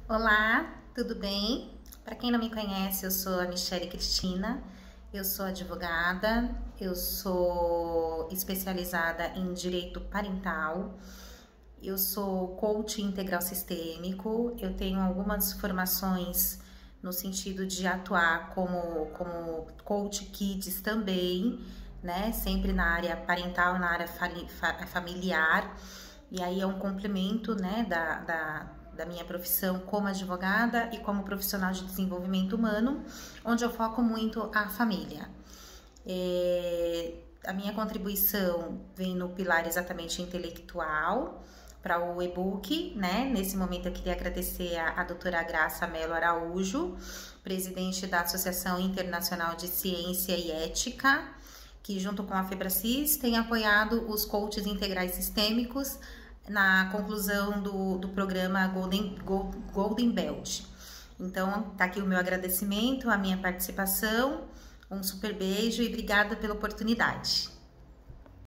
Olá, tudo bem? Para quem não me conhece, eu sou a Michele Cristina, eu sou advogada, eu sou especializada em direito parental, eu sou coach integral sistêmico, eu tenho algumas formações no sentido de atuar como coach kids também, né? Sempre na área parental, na área familiar. E aí é um complemento, né, da minha profissão como advogada e como profissional de desenvolvimento humano, onde eu foco muito a família. A minha contribuição vem no pilar exatamente intelectual, para o e-book, né? Nesse momento eu queria agradecer a doutora Graça Mello Araújo, presidente da Associação Internacional de Ciência e Ética, que junto com a Febracis tem apoiado os coaches integrais sistêmicos na conclusão do programa Golden Belt. Então, tá aqui o meu agradecimento, a minha participação, um super beijo e obrigada pela oportunidade.